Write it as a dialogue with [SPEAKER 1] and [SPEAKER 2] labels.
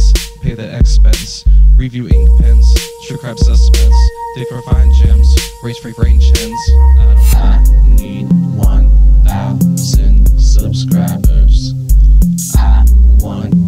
[SPEAKER 1] fence, pay the expense, review ink pens, true crime suspense, dig for fine gems, raise free brain chins. I need 1,000 subscribers. I want